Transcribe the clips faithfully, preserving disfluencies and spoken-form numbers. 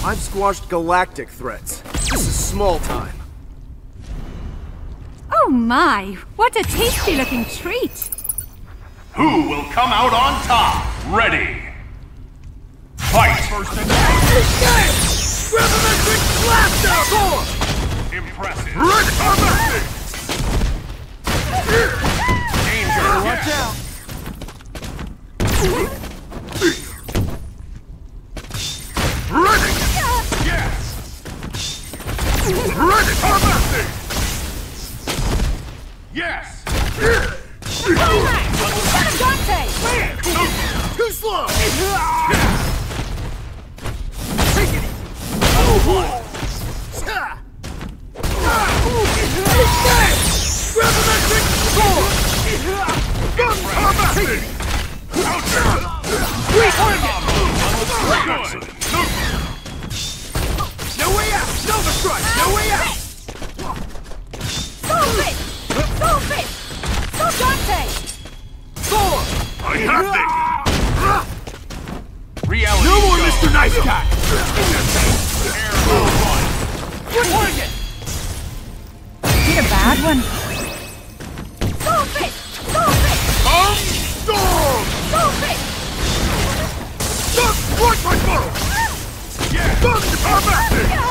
I've squashed galactic threats. This is small time. Oh my, what a tasty-looking treat! Who will come out on top? Ready! Fight! First attack! Gravimetric blaster! Thor! Impressive! Red armor! Danger! Watch out! Ready! Yes! Ready! Armor! Yes! Climax! Dante! Too slow! Take it! Level one! Gravimetric sword! Gun armor! Counter! Weak target! Good! No way out! Nova Strike! No way out! Solve it! Solve it! Solve Dante! Thor! I have thee! Reality No more show. Mister Nice Guy! Air level one! Good target! Did a bad one. Solve it! Solve it! Come storm! Solve it! Gun strike my foe! Yes! Gun armor!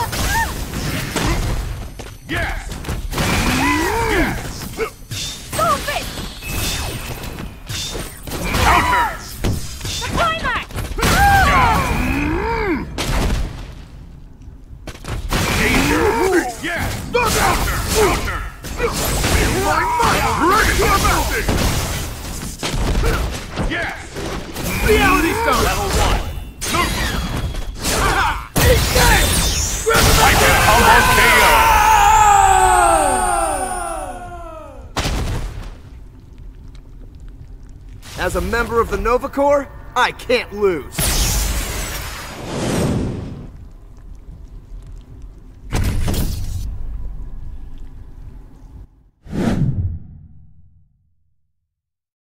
Yes! Yes! Solve it! Counter! The climax! Danger! Yes! Counter! Counter! My might! Ready for mounting! Yes! Reality Stone! Level one! Eat that! I can combo K O! As a member of the Nova Corps, I can't lose.